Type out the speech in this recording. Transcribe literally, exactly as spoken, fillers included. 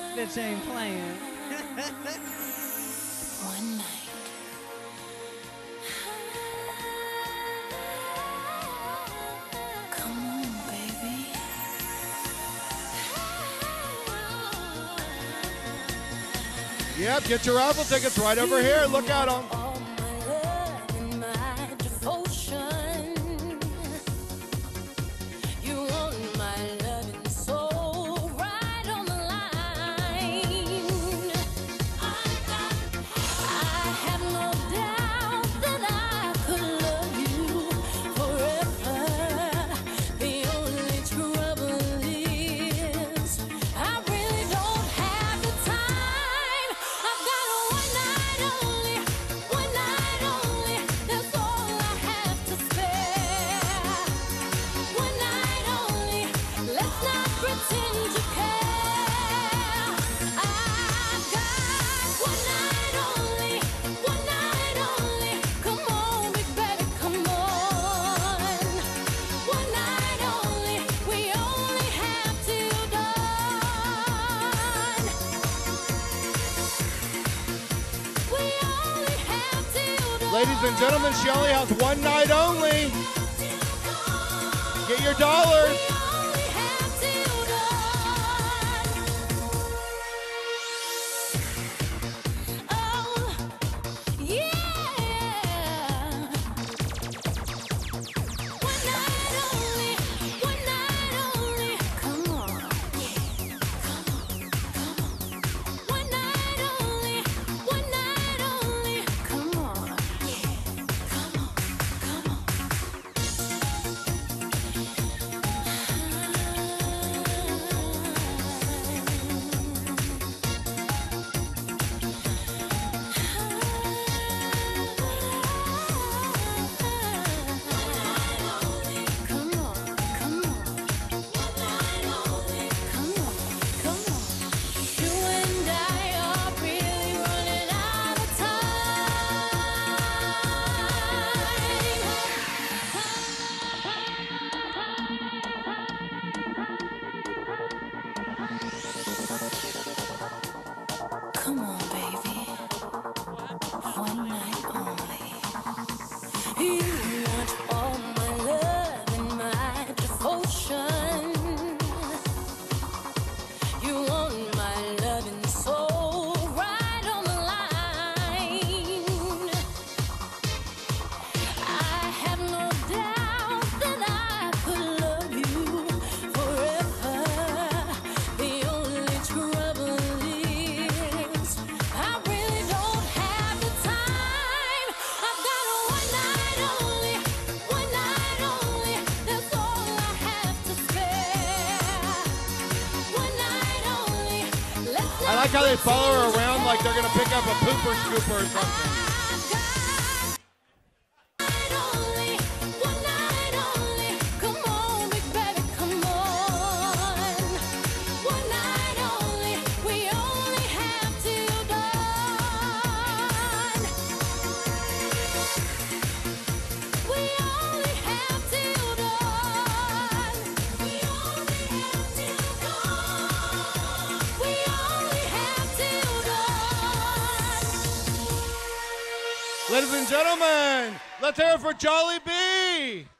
outfits ain't playing. One night. Come on, baby. Yep, get your raffle tickets right over here. Look at them. All my love and my devotion. You want my love and soul right on the line. I have no doubt that I could love you forever. The only trouble is I really don't have the time. I've got a one night only, one night only. That's all I have to spare. One night only. Let's not pretend to care. I've got one night only, one night only. Come on, big baby, come on. One night only. We only have till dawn. We only have till dawn. Ladies and gentlemen, she only has one night only. Get your dollars. We only have till dawn. Oh, yeah. One night only, one night only. Come on, come on, come on. One night only, one night only. Come on, come on, come on. Come on, come on. Come on, come on. You and I are really running out of time. Come on, baby. One night only. You want all my love and my devotion. You want my love and soul right on the line. I have no doubt that I could love you forever. The only trouble is I really don't have the time. I've got a one night only, one night only. That's all I have to spare. One night only. Let's I like how they follow her around like they're gonna pick up a pooper scooper or something. Night only, one night only. Come on, big baby, come on. One night only. We only have till dawn. We only have till dawn. We only have till dawn. We only have till dawn. Ladies and gentlemen, let's hear it for Jolly B.